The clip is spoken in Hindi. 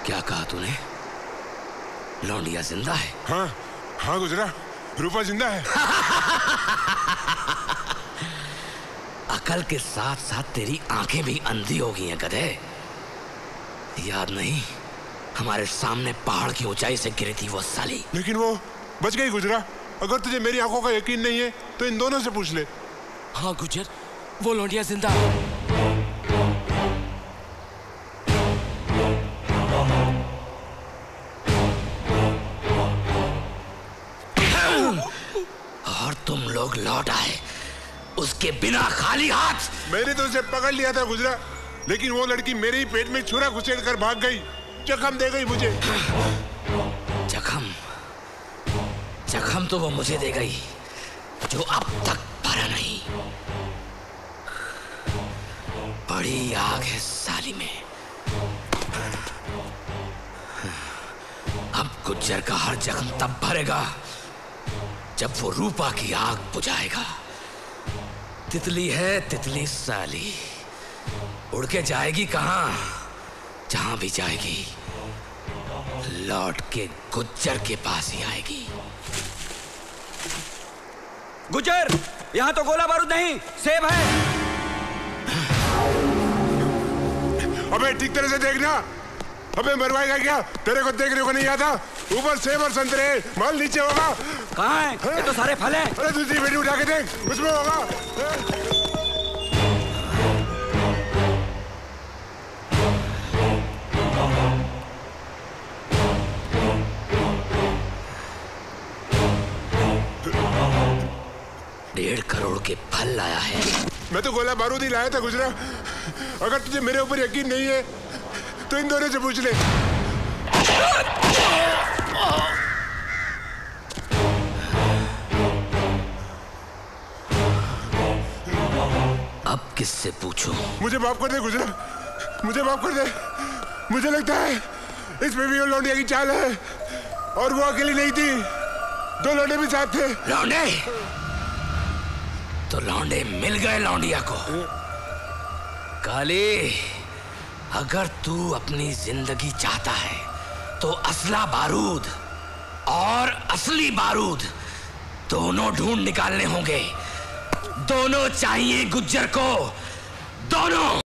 क्या कहा तूने? लौंडिया जिंदा है? हाँ हाँ गुजरा, रूपा जिंदा है। अकल के साथ साथ तेरी आंखें भी अंधी हो गई हैं गधे। याद नहीं, हमारे सामने पहाड़ की ऊंचाई से गिरी थी वो साली। लेकिन वो बच गई गुजरा। अगर तुझे मेरी आंखों का यकीन नहीं है तो इन दोनों से पूछ ले। हाँ गुजर, वो लौंडिया जिंदा है। और तुम लोग लौट आए उसके बिना खाली हाथ। मैंने तो उसे पकड़ लिया था गुजरा, लेकिन वो लड़की मेरे ही पेट में छुरा घुसेड़ कर भाग गई, जख्म दे गई मुझे। जख्म तो वो मुझे दे गई जो अब तक भरा नहीं। बड़ी आग है साली में। अब गुज्जर का हर जख्म तब भरेगा जब वो रूपा की आग बुझाएगा। तितली है तितली साली, उड़ के जाएगी कहां? जहां भी जाएगी लौट के गुज्जर के पास ही आएगी। गुज्जर, यहाँ तो गोला बारूद नहीं, सेब है। अबे ठीक तरह से देखना। अबे मरवाएगा क्या? तेरे को देखने को नहीं आता? ऊपर सेब और संतरे, माल नीचे होगा। कहाँ है? ये तो सारे फल हैं। अरे दूसरी पेटी उठा के देख, उसमें होगा। $1.5 करोड़ के फल लाया है। मैं तो गोला बारूद ही लाया था गुजरा। अगर तुझे मेरे ऊपर यकीन नहीं है तो इन दोनों से पूछ ले। अब किससे पूछूं? मुझे माफ कर दे गुजरा, मुझे माफ कर दे। मुझे लगता है इसमें भी वो लौंडिया की चाल है, और वो अकेली नहीं थी, 2 लौंडे भी साथ थे। लौंडे? तो लौंडे मिल गए लौंडिया को। काली, अगर तू अपनी जिंदगी चाहता है तो असला बारूद और असली बारूद दोनों ढूंढ निकालने होंगे। दोनों चाहिए गुज्जर को, दोनों।